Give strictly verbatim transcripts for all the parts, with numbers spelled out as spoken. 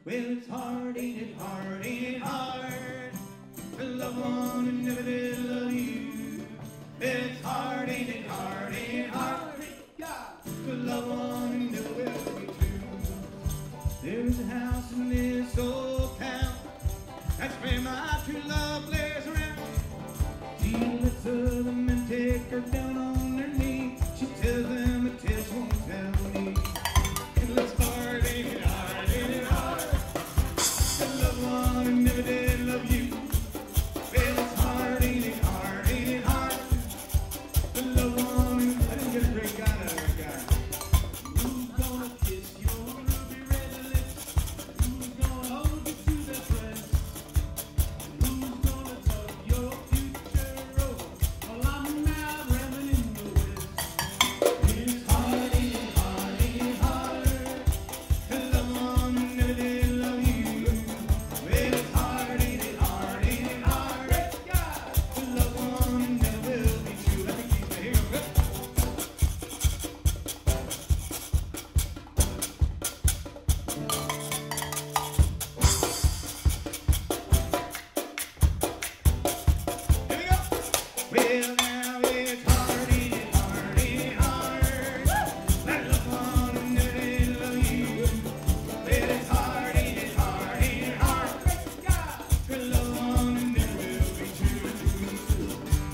Well, it's hard, ain't it hard, ain't it hard to love one who never did love you. Well, it's hard, ain't it hard, ain't it hard to love one who never will be true. There's a house in this old town, that's where my true love lays around. She lets other men take her down on their knee. She tells them a test won't tell me. It's hard, ain't it hard, ain't it hard to love one who never did love you. Well, it's hard, ain't it hard, ain't it hard to love one who... I didn't get a break out of that guy. Who's gonna kiss your ruby red lips? Who's gonna hold you to their breast? Who's gonna tug your future over while I'm out rambling in the west? It's hard, ain't it hard, ain't it hard to love one who never did love you. Well, it's hard, ain't it hard, ain't it hard to love one who never will be true. Let me keep it here. Here we go. Well, now it's hard, ain't it hard, ain't it hard to love one who never did love you. Well, it's hard, ain't it hard, ain't it hard to love one who never will be true.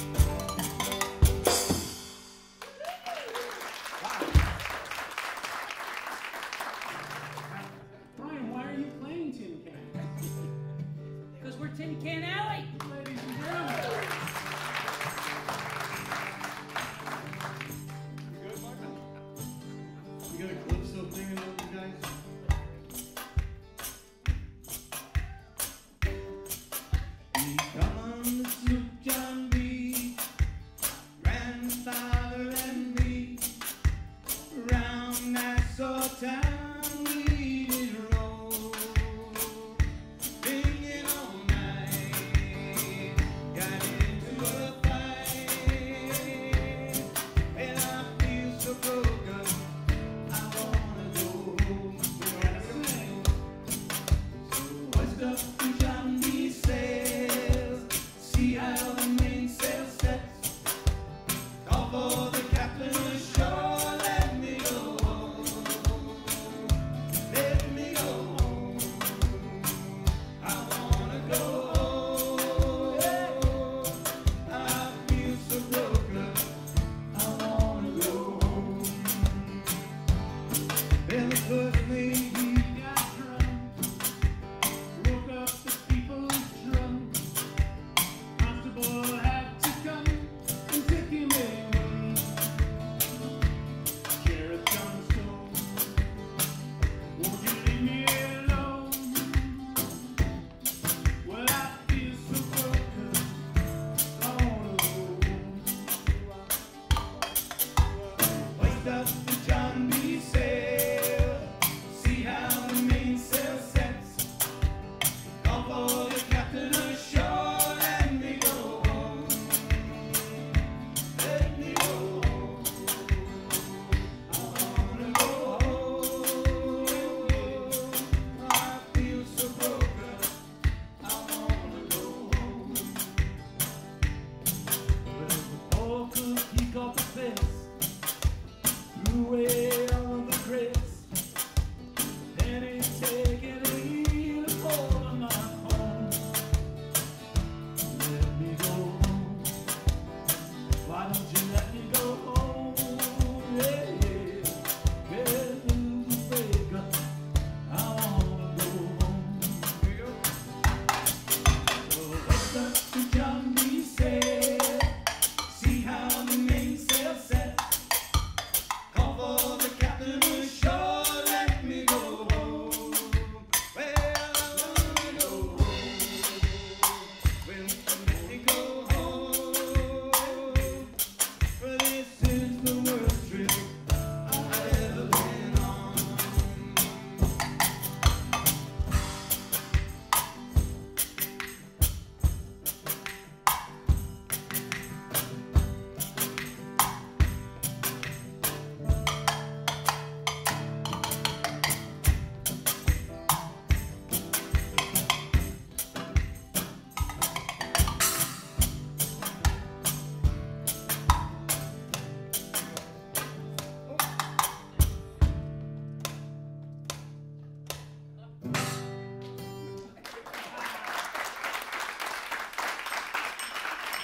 Brian, why are you playing Tin Can? Because we're Tin Can Alley. Ladies and gentlemen. Good, Marvin. You got a calypso thing in those guys? We come on the sloop, John B, grandfather and me, round Nassau town we did roll, singing all night.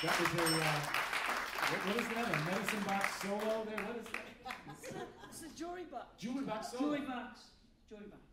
That was a, uh, what, what is that, a medicine box solo there? What is that? It's a, it's a jewelry box. Jewelry box solo? Jewelry box. Jewelry box.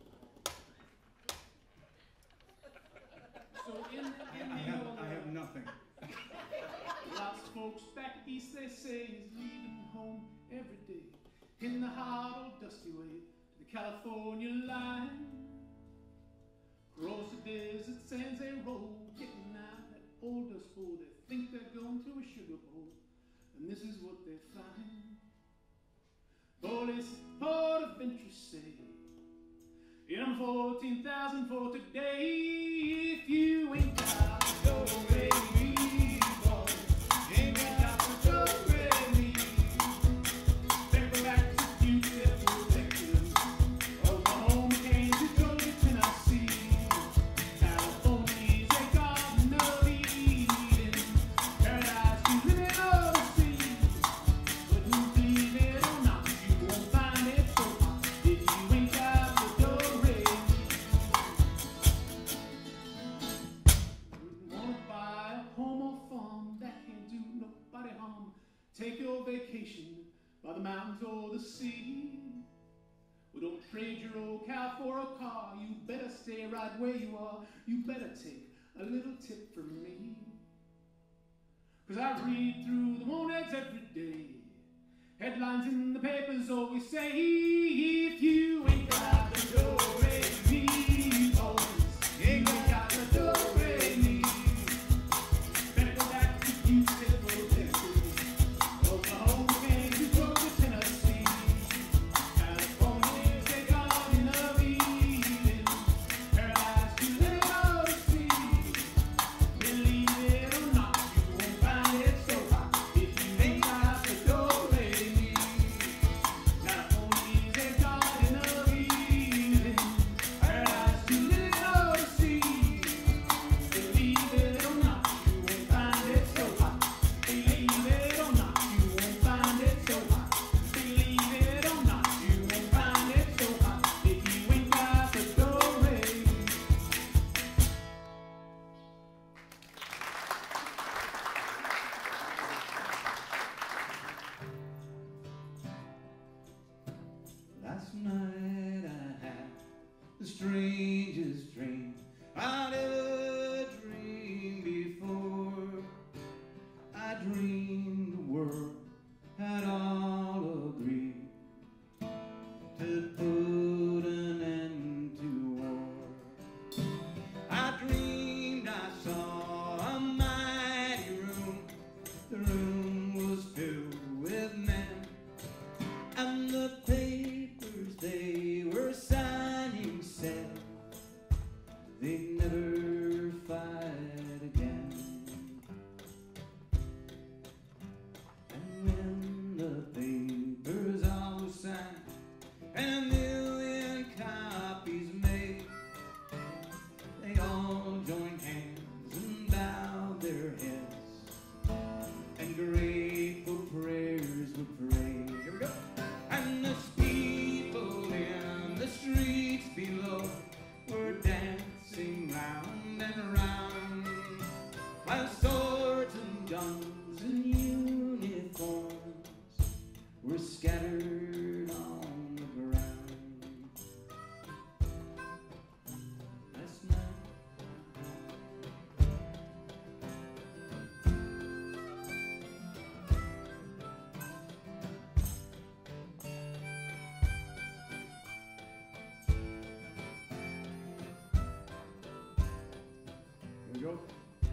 So in, in I the have, old, I have nothing. lots of folks back east, they say, is leaving home every day in the hot old dusty way to the California line. Across the desert sands they roll, getting out that old dust bowl. They think they're going to a sugar bowl, and this is what they find. Police port of interest say, in them fourteen thousand for today. If you ain't got the do-re-mi, boy, ain't got the do-re-mi, better go back to beautiful Texas, Oklahoma, Kansas, Georgia, Tennessee, California's a garden of Eden, paradise you live on the sea. But you believe it or not, you won't find it so hot if you ain't got the do-re-mi. Wanna buy a home or farm that can't do nobody harm? Take your vacation by the mountains or the sea. Well, don't trade your old cow for a car. You better stay right where you are. You better take a little tip from me. Cause I read through the morning ads every day. Headlines in the papers always say, if you ain't got the do-re-mi, boys, ain't got the do-re-mi, better go back to beautiful Texas, Oklahoma, Kansas, Georgia, Tennessee, California's a garden of Eden, paradise you live on the sea. Believe it or not, you won't find it so hot if you ain't got the do-re-mi. California's a garden of Eden, paradise you live on the sea. Believe it or not, you won't find it so hot. Believe it or not, you won't find it so hot. Believe it or not, you won't find it so hot if you ain't got the do-re-mi. Last night I had the strangest dream I'd ever dreamed before. I dreamed the world had all agreed to put an end to war. I dreamed I saw a mighty room. The room was filled with men, and the papers they were signing said they'd never fight again. And when the papers all were signed and a million copies made, they all joined hands and bowed their heads, and grateful prayers were prayed. Here we go. And the people in the streets below were dancing round and round, while swords and guns and uniforms were scattered on the ground. Last night Here we go.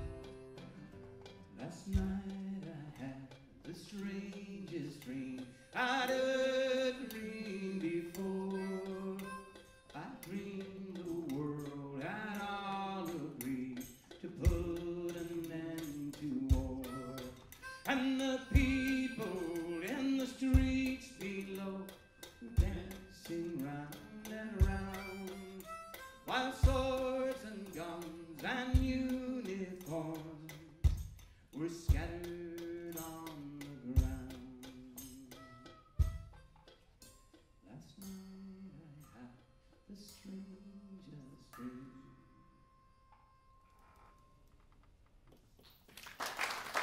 Last night I had the strangest dream I'd ever dreamed before. I dreamed the world had all agreed to put an end to war, and the people in the streets below were dancing round and round, while swords and guns and uniforms were scattered on the ground. Last night I had the strangest dream.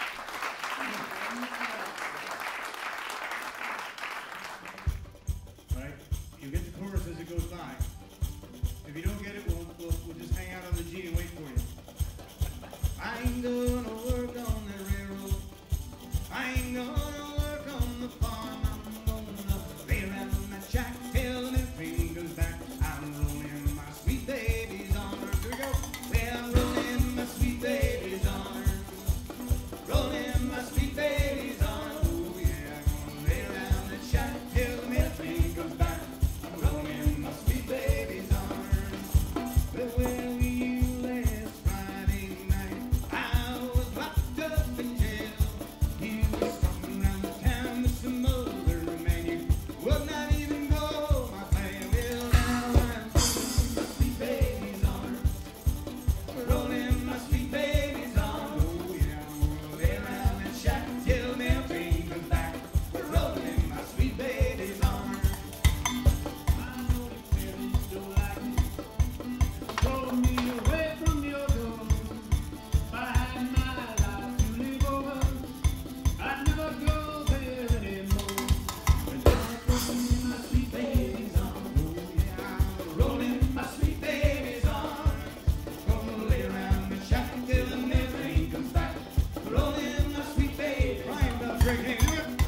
Virginia wait for you. I ain't gonna work on the railroad. I ain't gonna work on the farm. I'm gonna lay around my shack till the train goes back. I'm rolling my sweet baby's arms. Here we go. Well, I'm rolling my sweet baby's arms. Rolling my sweet baby's arms. Oh yeah, I'm gonna lay around the shack till the train goes back. I'm rolling my sweet baby's arms. Well, where were you last Friday night? I was locked up in jail. You was talking around the town with some other man. You would not even go my plan. Well, now I'm rolling my sweet baby's arms. Rolling my sweet baby's arms. Oh yeah, I'm gonna lay around and shack till the train comes back. We're rolling my sweet baby's arms. I know the parents don't like it. Throw me away from your door. If I had my life to live over, I'd never go there anymore. And I'm rolling my sweet baby's arms. Oh yeah, I'm rolling my sweet baby's arms. Gonna lay around and shack till the train comes back. Rolling my sweet baby. Ryan Bell, great hand. Here we go.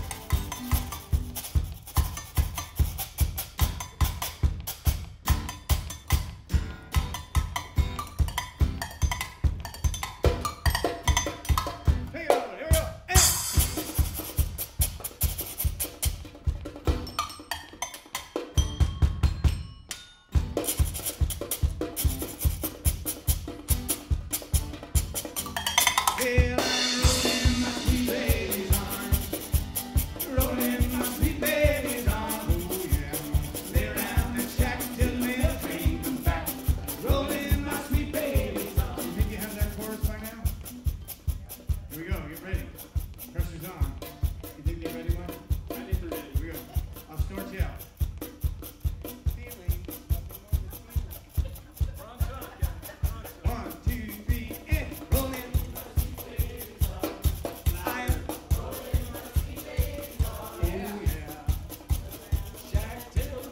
Take it over. Here we go. And well, I'm rolling my sweet baby's arms. Rolling my sweet baby's arms. Oh yeah, I'm gonna lay around and shack till the train comes back. Rolling my sweet baby's arms. You think you have that chorus by now? Here we go. Get ready. Pressure's on. You think they're ready, Mike? I think they're ready. Here we go. I'll start you out. One, two, three, and rolling. I am. Oh yeah. Shack till.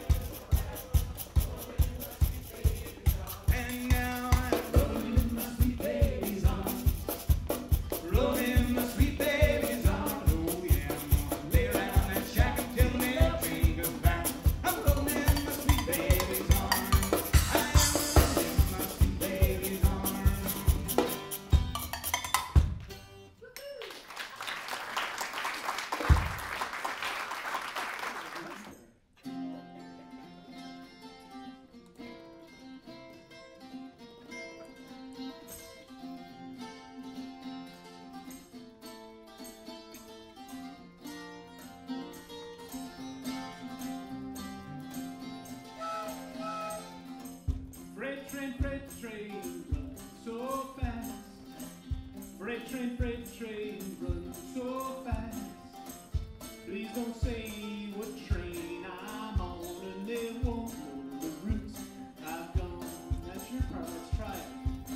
And now I'm rolling my sweet baby's arms. Rolling my sweet baby's arms. Oh yeah, I'm gonna lay around and shack until the train goes back. I'm rolling my sweet baby's arms. I am rolling my sweet baby's arms. Freight train, freight train, run so fast. Freight train, freight train, run so fast. Please don't say what train I'm on, and they won't know the routes I've gone. That's your part, let's try it.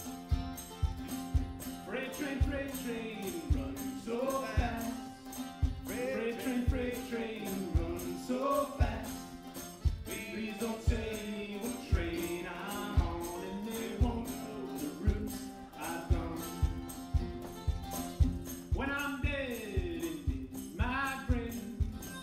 Freight train, freight train, run so fast. Freight train, freight train, run so fast. Please don't say what train I'm on, and they won't know the routes I've gone. When I'm dead and my friend,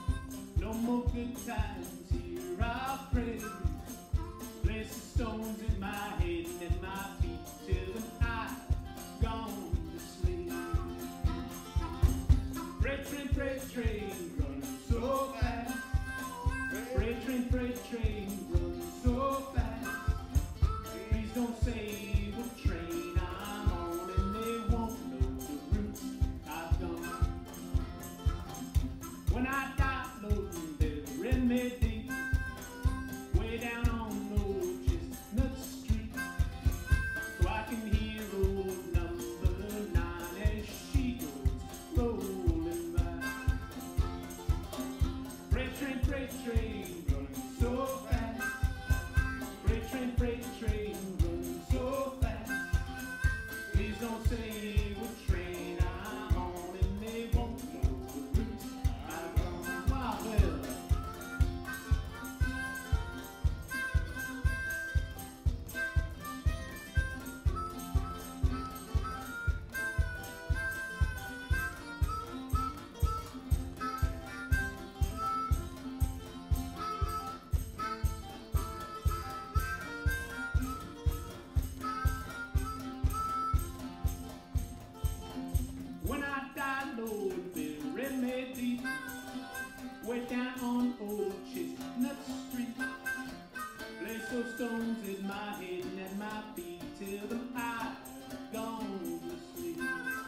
with my head and my feet till the night gone to sleep.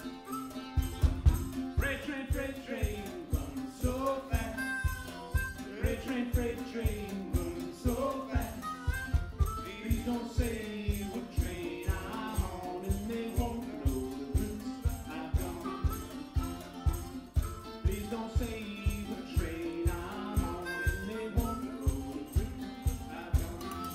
Freight train, freight train, running so fast. Freight train, freight train, running so fast. Please don't say what train I'm on, and they won't know the routes I've gone. Please don't say what train I'm on, and they won't know the routes I've gone.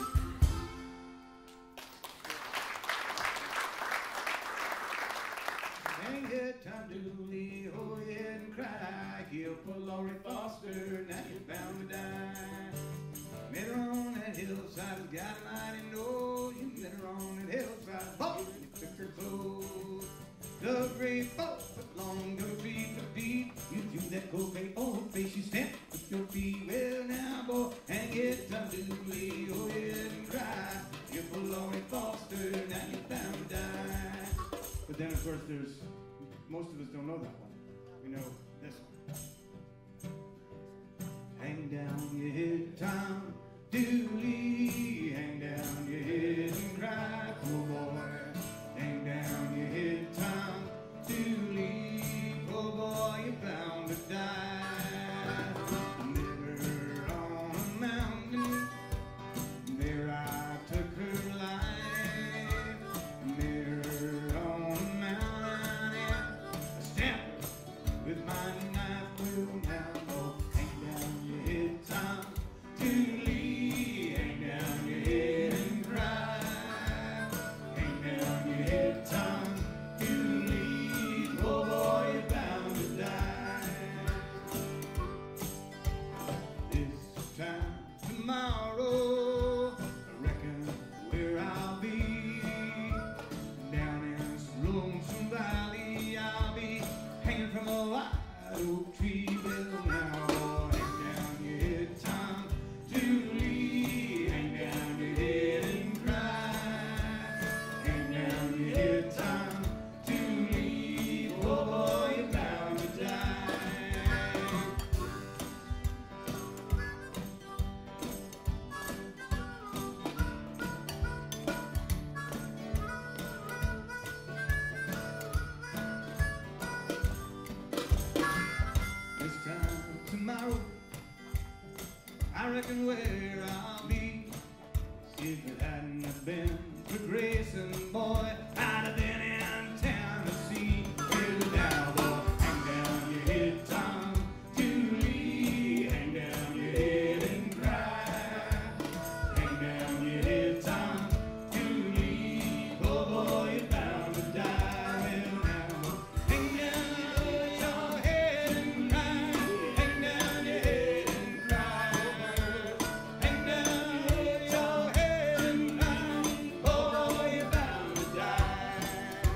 Ain't it time to leave, oh yeah, and cry. Kill poor Laurie Foster, now you're bound to die. Met her on that hillside, as God Almighty knows. You met her on that hillside, oh, you took her clothes. The great boat, long to beat the beat. You threw that cocaine on her face, you stamped with your feet. Well now, boy, ain't it time to leave, oh yeah, and cry. Kill poor Laurie Foster, now you're bound to die. But then, of course, there's, most of us don't know that one. We know this one. Hang down your head, Tom Dooley. Hang down your head and cry, poor boy. Hang down your head, Tom Dooley. Poor boy, you're bound to die. Never on a mountain, there I took her life. Never on a mountain, I stamped her with my knife. Well, now, oh, hang down your head, Tom Dooley. Hang down your head and cry. Hang down your head, Tom Dooley. Oh boy, you're bound to die. This time tomorrow, I reckon where I'll be. Down in some lonesome valley, I'll be hanging from a white oak tree. Well now, hang down your head, Tom Dooley. Hang down your head and cry. Hang down your head, Tom Dooley. Oh boy, you're bound to die. This time tomorrow, I reckon where I'll be. If it hadn't have been for Grayson, boy, I'd have been in Tennessee. Well now, boy, hang down your head, Tom Dooley. Hang down your head and cry. Hang down your head, Tom Dooley. Oh boy, you're bound to die. Well now, hang down your head and cry. Hang down your head and cry. Hang down your head and cry. Oh boy, you're bound to die.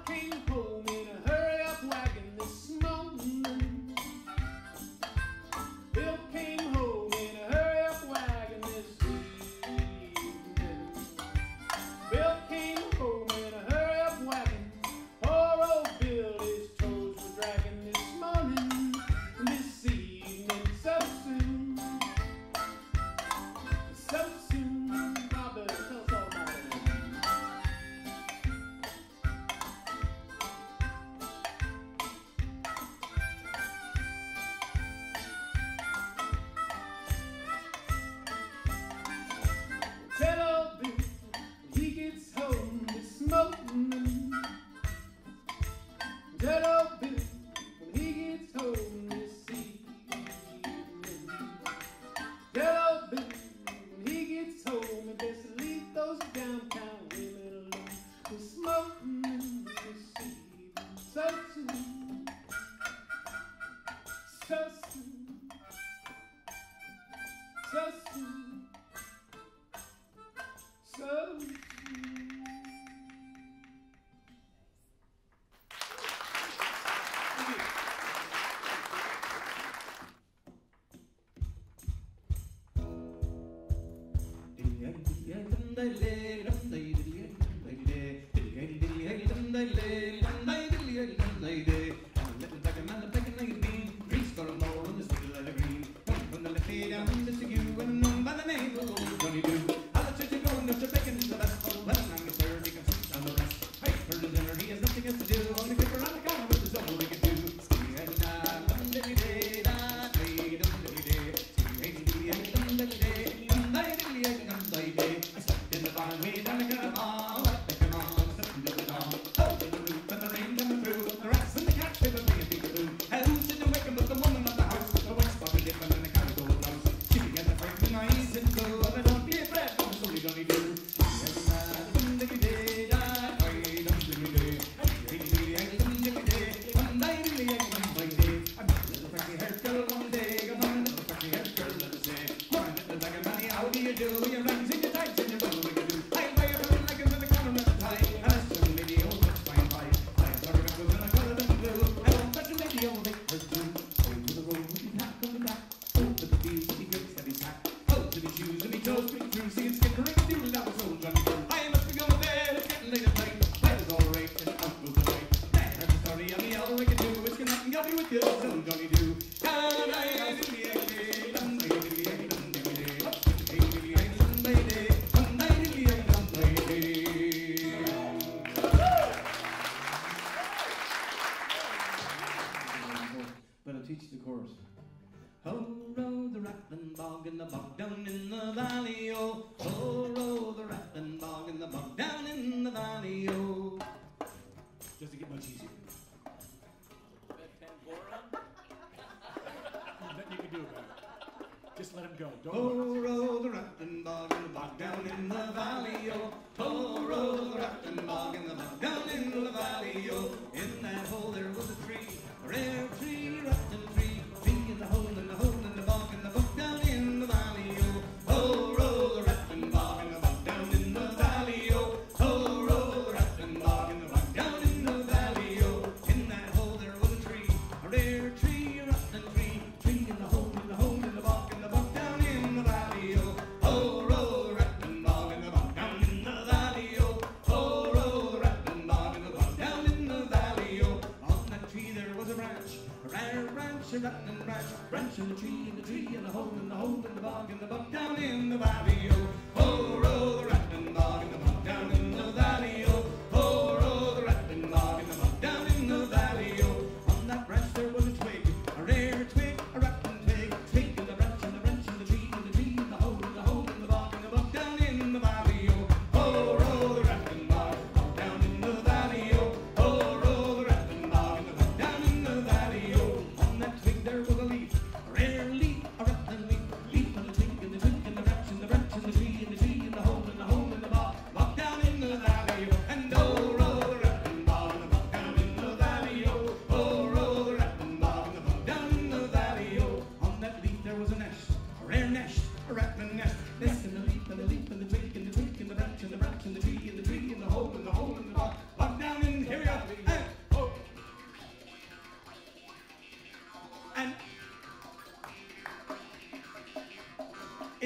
came home in a hurry-up wagon this morning. Bill came home in a hurry-up wagon this evening. Bill came home in a hurry-up wagon. Poor old Bill, his toes were dragging this morning, this evening, so soon, so soon. Now, Bill, tell us all about it. Tell old Bill when he gets home this morning. Tell old Bill when he gets home this evening. Tell old Bill when he gets home, he best leave those downtown women alone this morning, this evening. So soon, so soon, so soon, so soon. But I'll teach you the chorus. Ho, row the rattling bog in the bog down in the valley, oh. Ho, row the rattling bog in the bog down in the valley, oh. Just to get much easier. Nothing you can do about it. Just let him go. Don't Ho, worry. row the rattling bog in the bog down in the valley, oh. Ho, row the rattling bog in the bog down in the valley, oh. In that hole there was a tree, a rare tree, rattling tree. Tree in the hole, in the hole, in the bog, in the bog down in the valley, oh. Ho, row the rattling bog in the bog down in the valley, oh. Ho, row the rattling bog in the bog down in the valley, oh. In that hole there was a tree, a rare tree, a rattling tree. Tree in the hole, in the hole, in the bog, in the bog down in the valley, oh. Ho, row the rattling bog in the bog down in the valley, oh. Ho, row the rattling bog in the bog down in the valley, oh. On that tree there was a branch, a rare branch, a rattling branch. Branch in the tree, in the tree, in the hole, in the hole, in the bog, in the bog down in the valley, oh. Ho, row the rattling bog in the bog down in the valley, oh. Ho, row the rattling bog in the bog down in the valley, oh. On that branch there was a twig, a rare twig, a rattling twig. Twig in the branch, in the branch, in the tree, in the tree, in the hole, in the hole, in the bog, in the bog down in the valley, oh. Ho, row the rattling bog, bog down in the valley, oh. Ho, row the rattling bog in the bog down in the valley, oh. On that twig there was a leaf, a rare leaf, a rattling leaf. Leaf on the twig, in the twig, in the branch, in the branch, in the tree, in the tree, in the hole, in the hole, in the bog, bog down in the valley, oh. And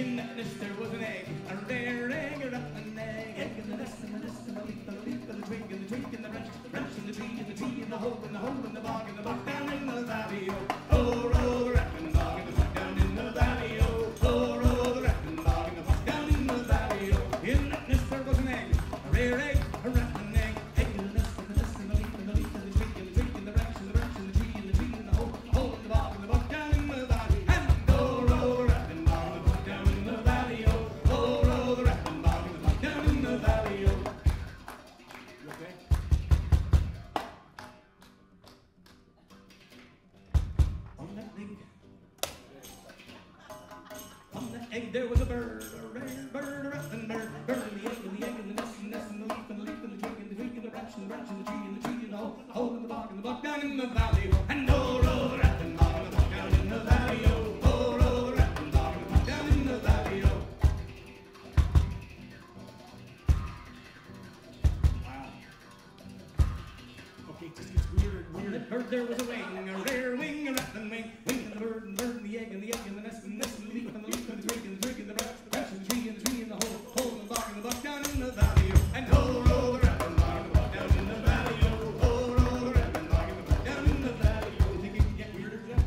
In that nest there was an egg, a rare egg, a rotten egg. Egg in the nest, and the nest, and the leaf, and the leaf, and the twig, and the twig, and the branch, the branch, and the tree, and the tree, and the hole, and the hole, and the bog, and the bog down in the valley. Oh, roll the rapping bog, and the bog down in the valley. Oh, oh, roll the rapping bog, and the bog down in the valley. Oh, in that nest there was an egg, a rare egg, a rotten egg. Egg in the nest, and the nest, and the leaf, and the leaf, and the twig, and the twig, and the branch, and the branch, and the tree, and the tree, and the hole, hole, and the bog, and the bog down in the valley. And oh, roll the rapping bog, and the bog down in the valley. Oh, oh, roll the rapping bog, and the bog down in the valley. Oh. You okay? On that egg, on that egg there was a bird, a rare bird, a rotten bird. Bird in the egg, and the egg, and the nest, and the nest, and the leaf, and the leaf, and the twig, and the twig, and the branch, and the branch, and the tree, and the tree, and the hole, hole in the bog, and the bog down in the valley. And oh, roll the rapping bog, and the bog down in the valley. Oh, oh, roll the rapping bog, and the bog down in the valley. Oh. Wow. Okay, it just gets weirder and On weirder. that bird there was a wing, a rare wing, a rattling wing. Wing and the bird, and the bird, and the egg, and the egg, and the nest, and the nest, and the leaf, and the leaf, and the twig, and the twig, and the branch, the branch, and the tree, and the tree, and the hole, hole in the bog, and the bog down in the valley. And oh, roll the rapping bog, and the bog down in the valley. Oh, oh, roll the rapping bog, and the bog down in the valley. You think it can get weirder, Jeff?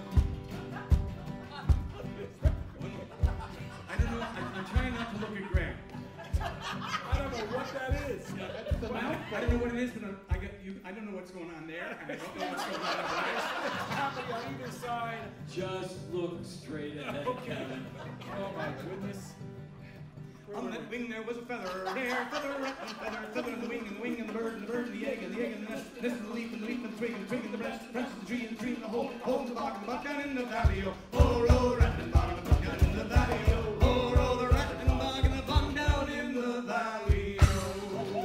I don't know. I'm, I'm trying not to look at Greg. I don't know what that is. That's the mouth. I don't know what it is, but I'm- I got you. I don't know what's going on there, and I don't know what's going on over there. Happening on either side. Just look straight ahead, Kevin. Oh my goodness. Where On were that we? wing there was a feather, rare feather, and feather, feather in the wing, and the wing, and the bird, and the bird, and the egg, and the egg, and the nest, nest, and the leaf, and the leaf, and the twig, and the twig, and the branch, the branch, and the tree, and the tree, and the hole, hole in the bog, and the bog down in the valley. Oh, oh, roll the rapping bog, and the bog down in the valley. Oh, oh, roll the rapping bog, and the bog down in the valley. Oh.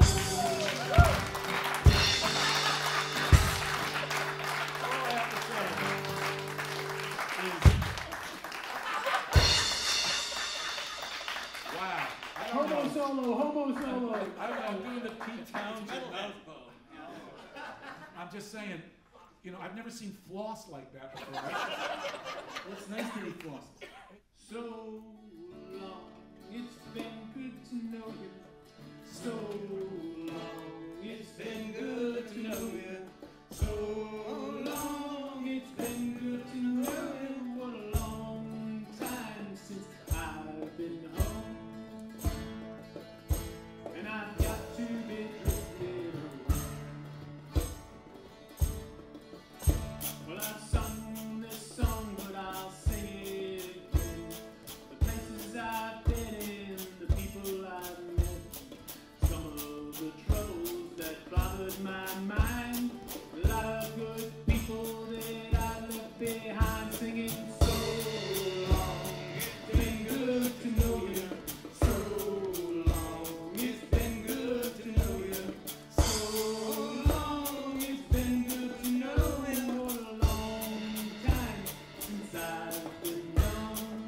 All I have to say is, wow. I don't Homo know. solo, homo solo. I don't know, doing the Pete Townshend mouthful. I'm just saying, you know, I've never seen floss like that before. Well, it's nice that he flossed. So long, it's been good to know you. So long, it's been good to know you. So long, it's been good to know you. What a long time since I've been home. And I've got to be drifting around. Well, I've sung this song, but I'll sing it again. The places I've been in, the people I've met, some of the troubles that bothered my mind. A lot of good people that I left behind, singing so long. It's been good to know you. So long. It's been good to know you. So long. It's been good to know you. What a long time since I've been gone.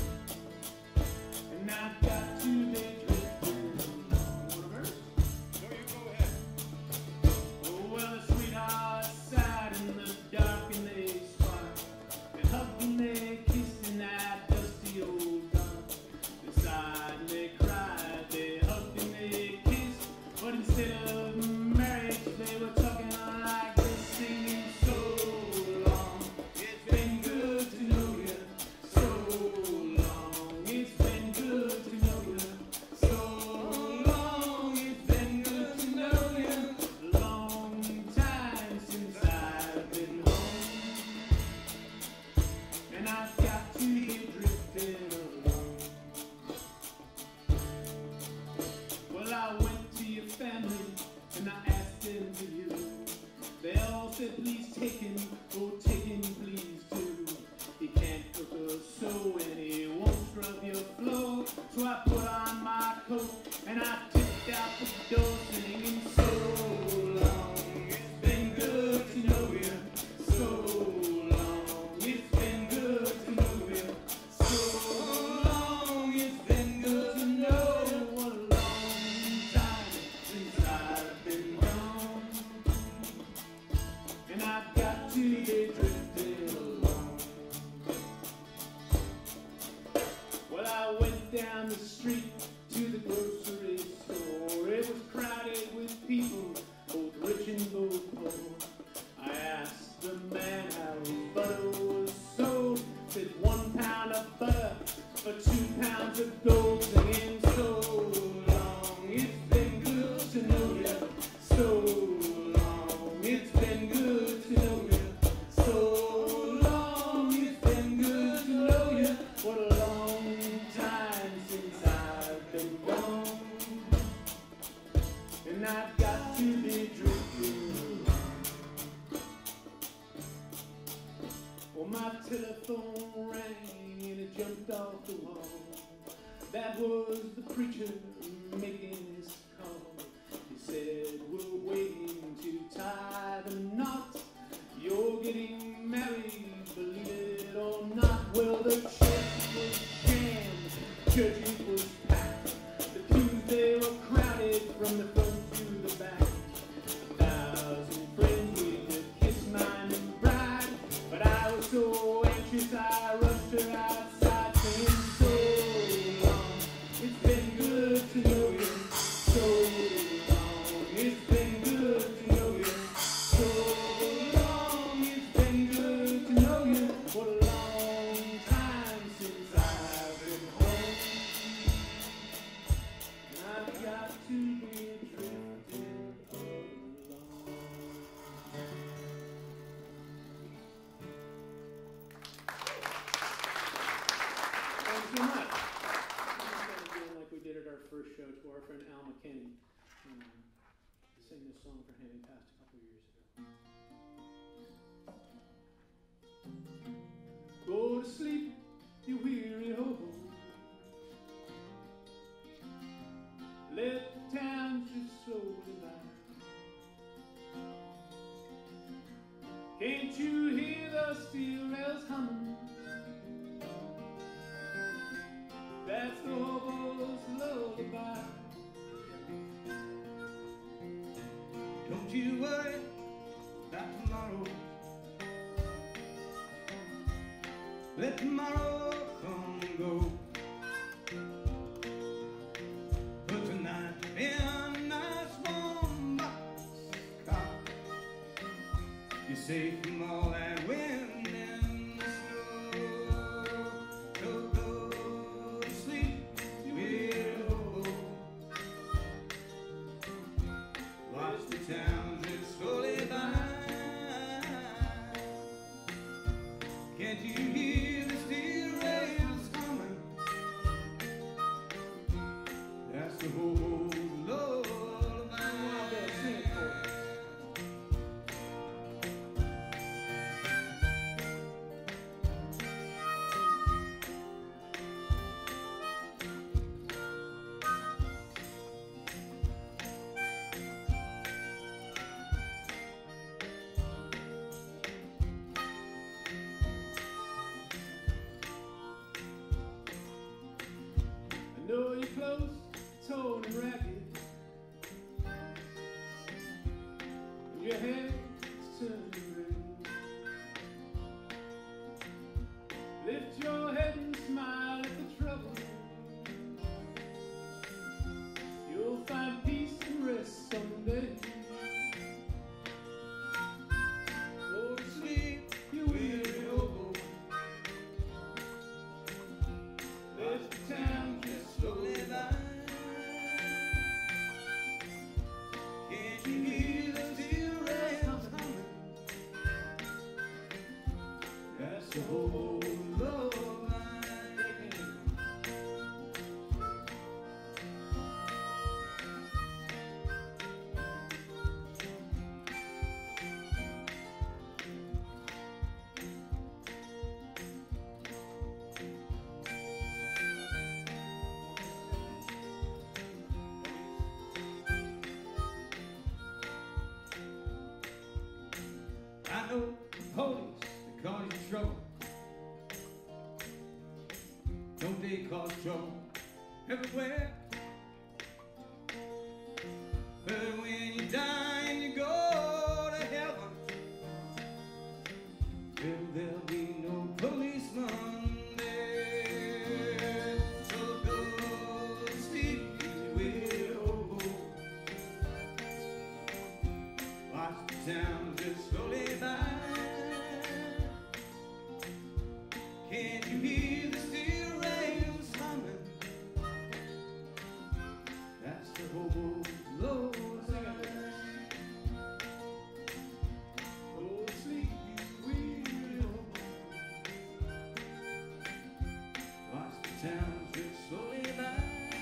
And I've got to be drifting along. Wanna verse? No, you go ahead. Oh, well, the sweethearts sighed in the dark and they smiled. They hugged and they kissed in that dusty old barn. They sighed and they cried, they hugged and they kissed. But instead of marriage, they were talking like this, singing so long. It's been good to know you. So long. It's been good to know you. So long. It's been good to know you. A long time since I've been home. And I've got to be drifting along. Well, I went to your family and I asked them for you. They all said, please take him, oh take him, please do. He can't cook or sew and he won't scrub your floor. So I put on my coat and I tipped out the door singing so long. It's been good to know you. So long. It's been good to know you. So long. It's been good to know you. What a long time since I've been gone. And I've got to telephone rang and it jumped off the wall. That was the preacher making his call. He said, we're waiting to tie the knot. You're getting married, believe it or not. Well, the church was jammed, church it was packed. The pews, they were crowded from the front to the back. A thousand friends with to kiss my new bride, but I was so anxious I rushed her outside saying, so long, it's been good to know you. So long, it's been good to know you. So long, it's been good to know you. What a long time since I've been home. I've got to be drifting along. Thanks so much. We're going to do like we did at our first show to our friend Al McKinney. Um, sing this song for him. He passed a couple years ago. Go to sleep, you weary hobo. Let the town just slowly by. Can't you hear the steel rails humming? That's the hobo's lullaby. Don't you worry about tomorrow. Let tomorrow come and go. Put tonight in a nice warm boxcar. You're safe from all that wind and the snow. So go to sleep, you will. Watch the town drift slowly by. Can't you hear the steel rails humming? That's the whole lullaby. Sing it for us. I know your clothes torn and ragged, and your hair's turned red. Lift your head and smile at the trouble. You'll find peace and rest someday. Go to sleep, you weary hobo. Let the town just slowly by. Can't you hear the steel rails humming? That's the whole lullaby. I know the police, they cause you trouble. Don't they cause trouble everywhere? But when you die and you go to heaven, well, there'll be no policeman there. So go to sleep, you will. Watch the town just slowly by. Can't you hear the steel rails humming? That's the whole lullaby. Go to sleep, you will. Watch the town drift slowly by.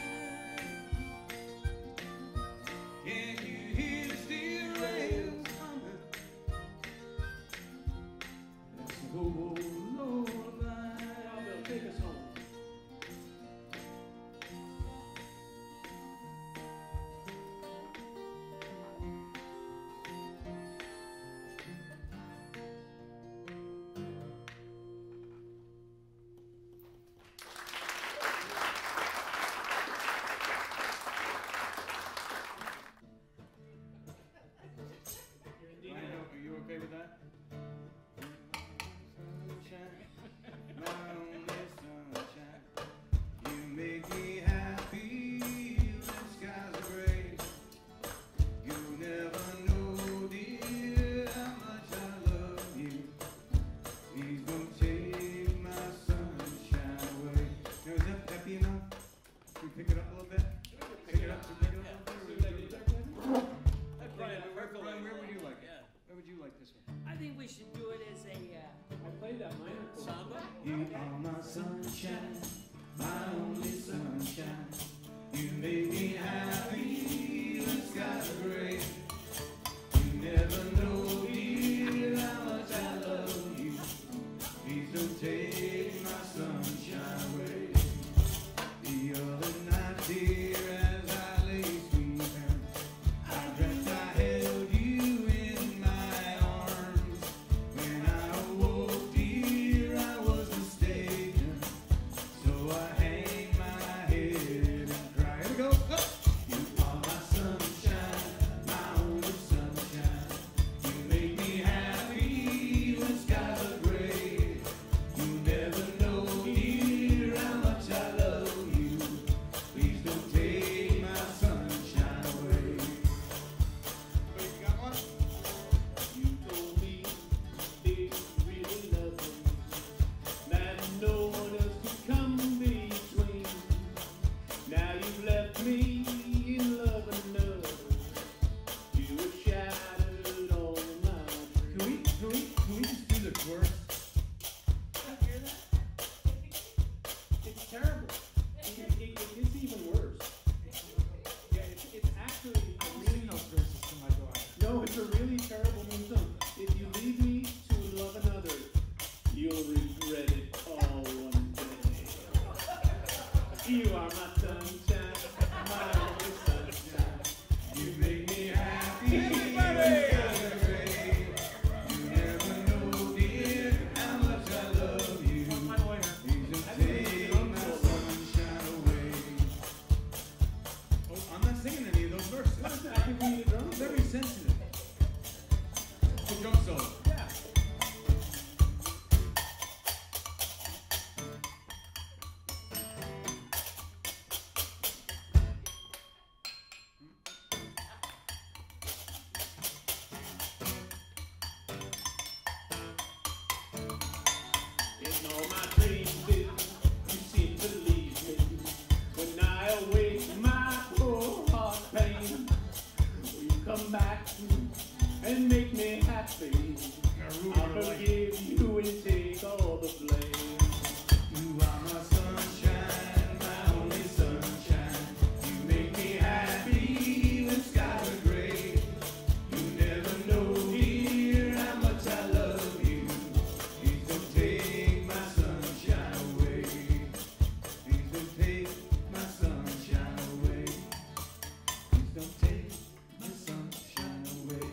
Can't you hear the steel rails humming? That's the whole lullaby. would you like this one? I think we should do it as a. Uh, I played that minor chord. Samba? You are my sunshine, my only sunshine. You make me happy, the skies are gray. You never know, dear, how much I love you. Please don't take my sunshine away. The other night, dear, as I lay sleeping, I dreamt I held you in my arms. When I awoke, dear, I was mistaken. So I hang my head and cry. Here we go. Go. You are my sunshine, my only sunshine. You make me happy when skies are gray. You never know, dear, how much I love you. Please don't take my sunshine away. Wait, you got one? You told me that you really love me, that no one else could come between. Now you've left me in love another. You have shattered all my Can we, can we, can we just do the chorus? I hear that? It's terrible. It, it, it gets even worse. Yeah, it's, it's actually I a don't really sing those verses to my daughter. No, it's a really terrible mean song. If you leave me to love another, you'll regret it all one day. You are my sunshine, my only sunshine. You make me happy when skies are gray. You never know, dear, how much I love you. My lawyer. Please don't take my sunshine away. Oh, I'm not singing any of those verses. I can be the drum. I'm very sensitive. The drum solo. Yeah. In all my dreams, you seem to leave me. When I awake my poor heart pain, you come back and make me happy. I'll forgive you and take all the blame. You are my sunshine, my only sunshine. You make me happy when skies are gray. You never know, dear, how much I love you. Please don't take my sunshine away. Please don't take my sunshine away. Please don't take my sunshine away.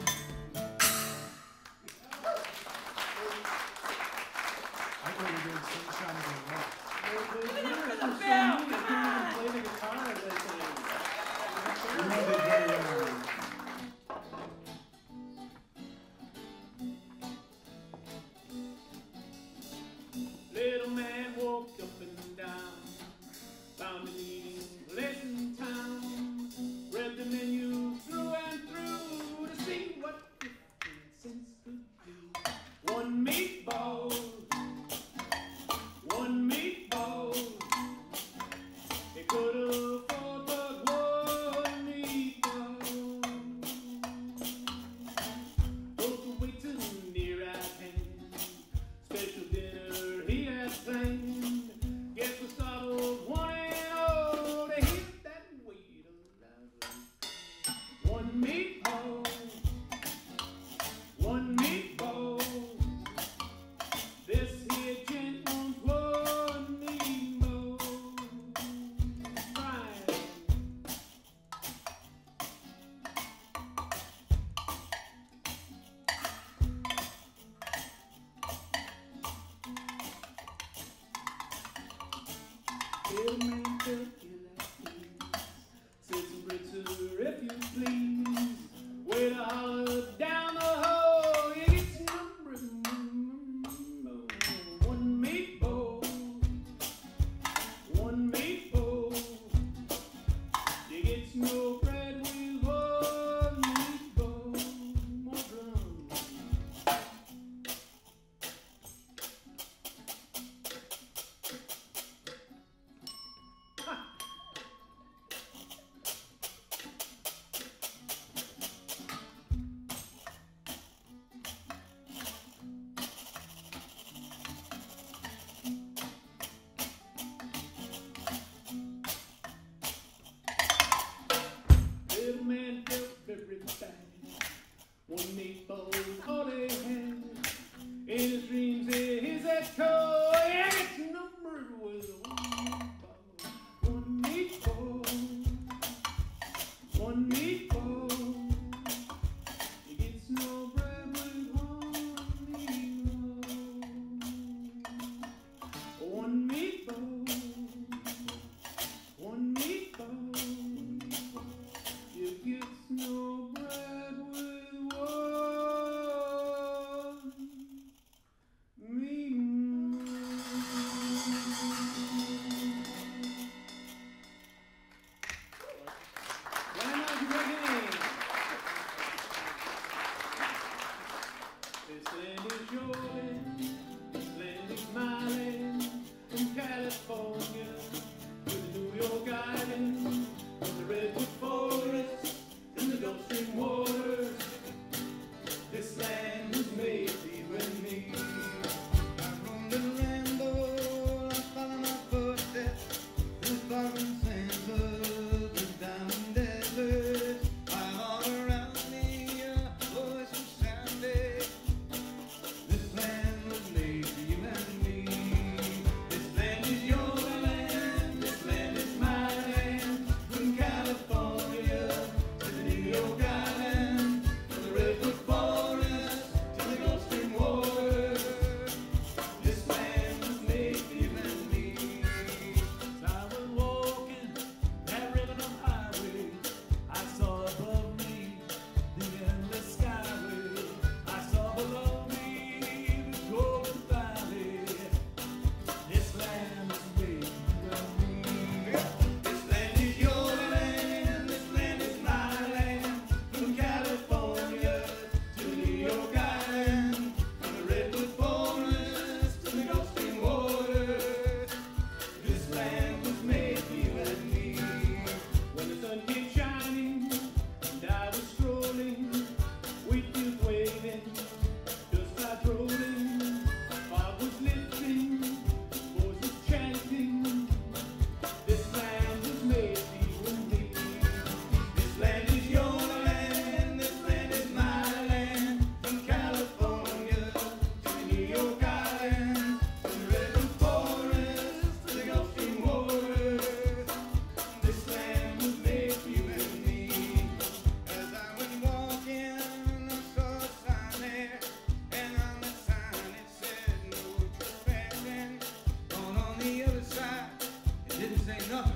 I thought we were doing Sunshine of the Rock. Give it up for the There's so bell, many that come can't on. even play the guitar as they sing. You know they very well. Little man woke up and down, found an eating place in town, read the menu through and through to see what fifteen cents could do. One meatball, one meatball, they could afford but one meatball. Goes the waiter near at hand, special dinner he has planned. Guess we startled one and all to hit that waiter loud. One meatball, one meatball. This here gent wants one meatball. Right. Little man took you like this. Said some bread, sir, if you please. Way to holler down the hall. You get some one meatball, one meatball. You get no bread with one meatball. More drums. old holy hand. In his dreams his echo, and it's numbered with one meatball, one meatball, one meatball. He gets no bread with one meatball, one meatball, one meatball. He gets no bread with one meatball. Grand Mountain Reckoning. This land is your land, this land is my land, from California to the New York Island, from the Redwood Forest and the Gulf Stream waters. This land was made for you and me. I roam the rainbow, I follow my footsteps through the foreign sands of the diamond desert. While all around me a voice was sounding. This land was made for you and me. This land is your land, this land is my land. From California to the New York Island, from the Redwood Forest to the Gulf Stream waters. This land was made for you and me. As I was walking that rhythm highway, I saw above me the endless skyway. I saw below me the golden valley. This land was made for you and me. This land is your land, this land is my land. From California to New York Island, from the Redwood Forest to the Gulf Stream waters. This land was made for you and me. When the sun came shining and I was strolling, wheat fields waving, dust clouds rolling, fog was lifting, voices chanting. This land was made for you and me. This land is your land, this land is my land. From California to the New York Island, from the Redwood Forest to the Gulf Stream waters. This land was made for you and me. As I went walking, I saw a sign there, and on the sign it said no trespassing. On on the other side, it didn't say nothing.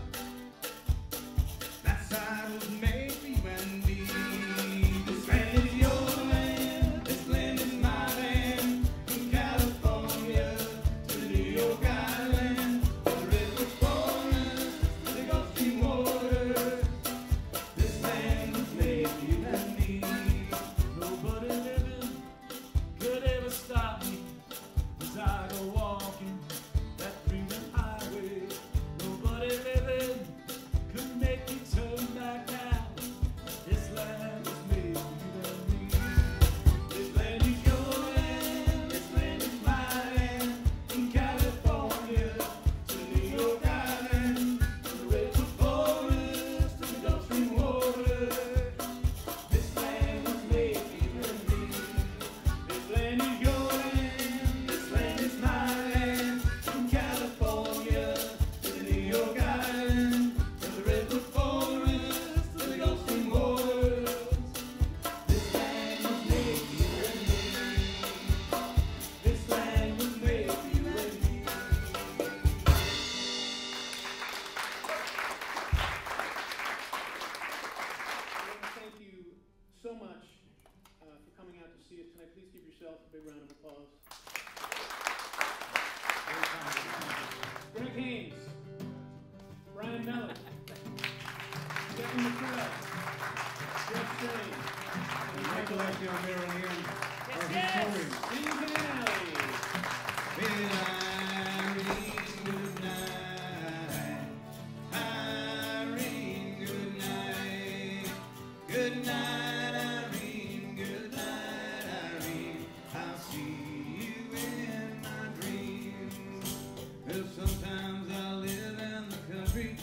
That side was made for you and me. This land is your land, this land is my land. From California to the New York Island, from the Redwood Forest to the Gulf Stream waters. This land was made for you and me. Nobody living could ever stop me as I go walking that dreaming highway. Nobody living could make me turn back now. This land was made for you and me. This land is your land, this land is my land. From California to New York Island, from the Redwood Forest to the Gulf Stream waters. This land was made for you and me. This land is your land, This land is my land. From California to the New York Island, from the Redwood Forest to the Gulf Stream waters. This land was made for you and me. This land was made for you and me. I want to thank you so much uh, for coming out to see us tonight. Please give yourself a big round of applause. Greg Haynes, Brian Mellon, Kevin McCrae, Jeff Strain, and Michael Michael O'Meara Yes, yes. Steve Canale. Well, Irene, good night. Irene, good night. Good night, Irene. Good night, Irene. I'll see you in my dreams. Well, sometimes I live in the country.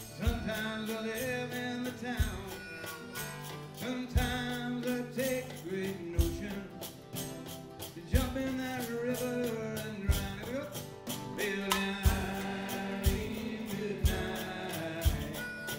Sometimes I live in the town. Sometimes I take a great notion to jump in that river and drown it up. Well, Irene, good night.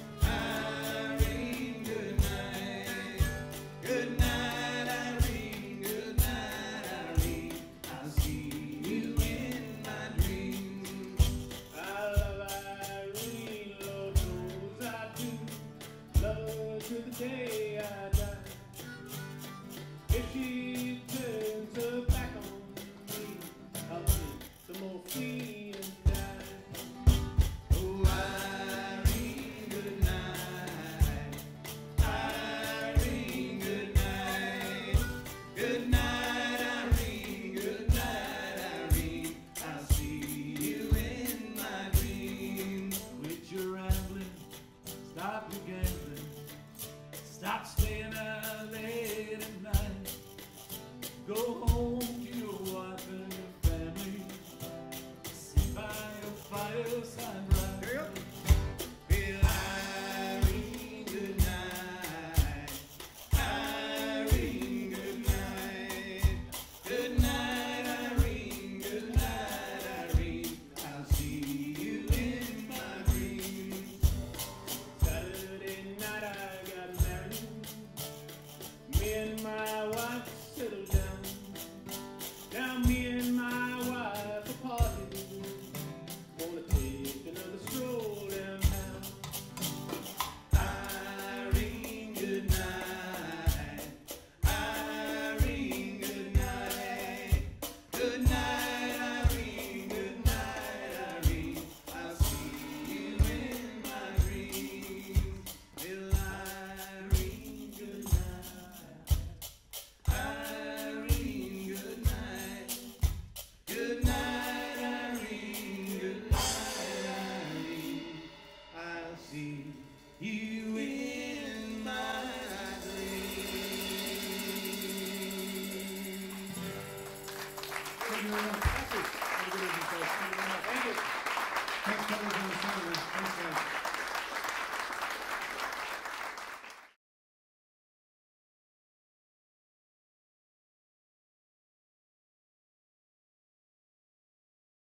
Irene, good night. Good night, Irene. Good night, Irene. I'll see you in my dreams. I love Irene, Lord knows I do. Love her to the day I die. If she turns her back on me, I'll take the morphine and die. Oh, Irene, good night. Irene, good night. Good night, Irene. Good night, Irene. I'll see you in my dreams. Quit your rambling, stop your gambling, stop staying out late at night. Go home to your wife and your family, sit by your fireside right. There you go. Well, Irene, good night. Irene, good night. Good night, Irene. Good night, Irene. I'll see you in my dreams. Saturday night I got married. Me and my wife settled down. Now me and my wife are parted. Wanna take another stroll downtown. Irene, good night. Irene, good night. Good night, Irene. Good night, Irene. I'll see you in my dreams. Well, Irene, good night. Irene, good night. Good night, Irene. Good night, Irene. I'll see you in my dreams. Thank you very much.